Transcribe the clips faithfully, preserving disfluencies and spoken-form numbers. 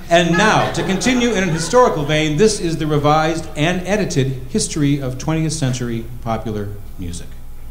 And now, to continue in an historical vein, this is the revised and edited history of twentieth century popular music.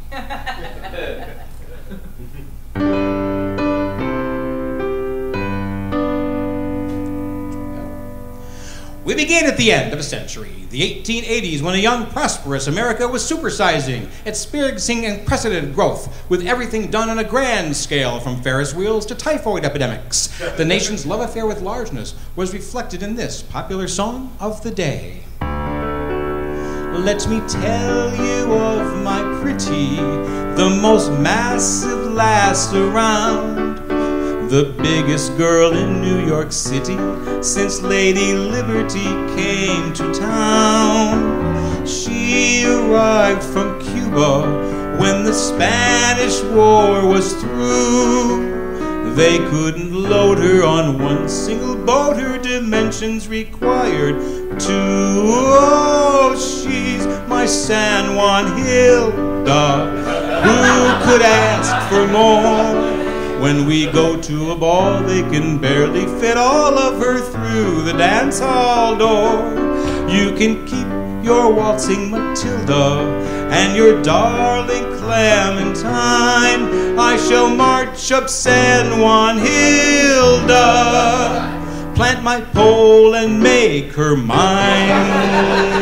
We begin at the end of a century, the eighteen eighties, when a young, prosperous America was supersizing, experiencing unprecedented growth, with everything done on a grand scale, from Ferris wheels to typhoid epidemics. The nation's love affair with largeness was reflected in this popular song of the day. Let me tell you of my pretty, the most massive lass around, the biggest girl in New York City since Lady Liberty came to town. She arrived from Cuba when the Spanish War was through. They couldn't load her on one single boat, her dimensions required two. Oh, she's my San Juan Hilda. Who could ask for more? When we go to a ball, they can barely fit all of her through the dance hall door. You can keep your waltzing Matilda and your darling Clementine. I shall march up San Juan Hilda, plant my pole and make her mine.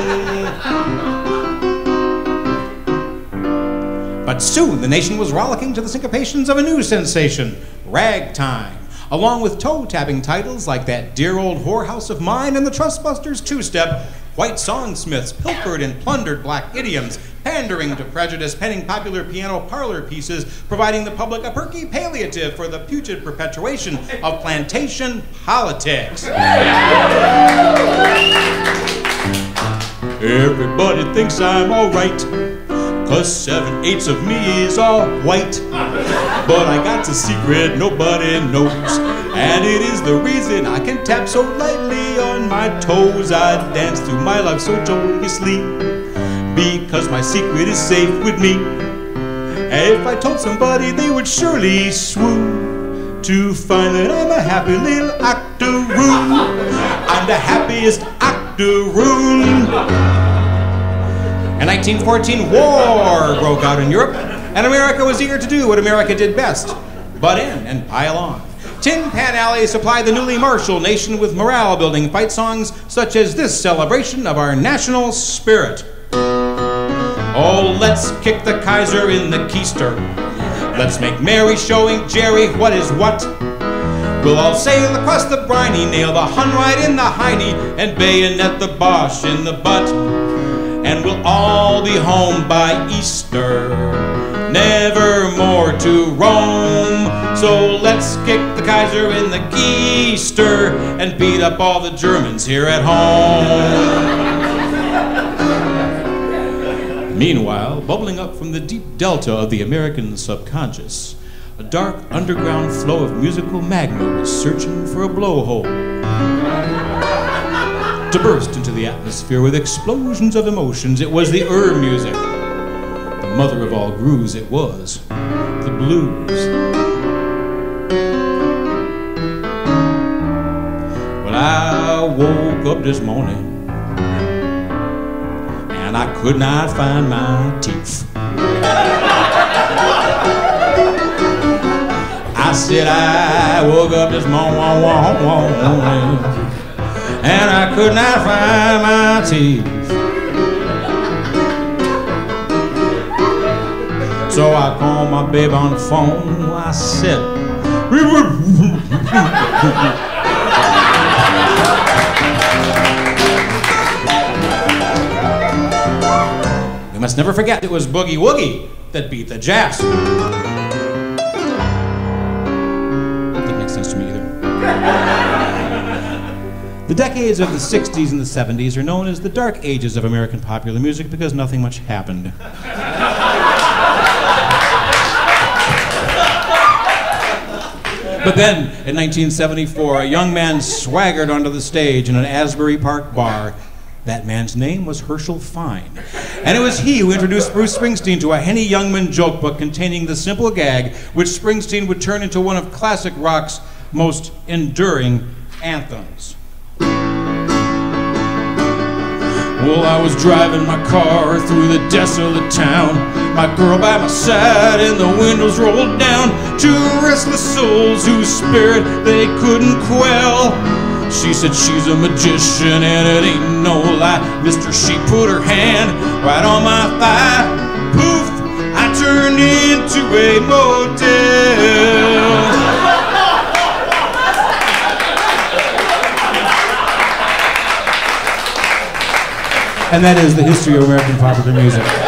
But soon the nation was rollicking to the syncopations of a new sensation, ragtime, along with toe-tapping titles like That Dear Old Whorehouse of Mine and the Trustbusters two-step. White songsmiths pilfered and plundered black idioms, pandering to prejudice, penning popular piano parlor pieces, providing the public a perky palliative for the putrid perpetuation of plantation politics. Everybody thinks I'm all right, 'cause seven-eighths of me is all white. But I got a secret nobody knows, and it is the reason I can tap so lightly on my toes. I dance through my life so joyously, because my secret is safe with me. And if I told somebody, they would surely swoon to find that I'm a happy little octoroon. I'm the happiest octoroon. In nineteen fourteen, war broke out in Europe, and America was eager to do what America did best, butt in and pile on. Tin Pan Alley supplied the newly martial nation with morale-building fight songs such as this celebration of our national spirit. Oh, let's kick the Kaiser in the keister. Let's make merry, showing Jerry what is what. We'll all sail across the briny, nail the Hun right in the hiney, and bayonet the Boche in the butt. And we'll all be home by Easter, never more to roam. So let's kick the Kaiser in the keister and beat up all the Germans here at home. Meanwhile, bubbling up from the deep delta of the American subconscious, a dark underground flow of musical magma was searching for a blowhole to burst into the atmosphere with explosions of emotions. It was the Ur music. The mother of all grooves it was, the blues. Well, I woke up this morning and I could not find my teeth. I said I woke up this morning and I could not find my teeth. So I called my baby on the phone. I said, we must never forget it was Boogie Woogie that beat the jazz. That didn't make sense to me either. The decades of the sixties and the seventies are known as the dark ages of American popular music because nothing much happened. But then, in nineteen seventy-four, a young man swaggered onto the stage in an Asbury Park bar. That man's name was Herschel Fine. And it was he who introduced Bruce Springsteen to a Henny Youngman joke book containing the simple gag which Springsteen would turn into one of classic rock's most enduring anthems. Well, I was driving my car through the desolate town, my girl by my side and the windows rolled down. Two restless souls whose spirit they couldn't quell. She said she's a magician and it ain't no lie. Mister, she put her hand right on my thigh. Poof, I turned into a motel. And that is the history of American popular music.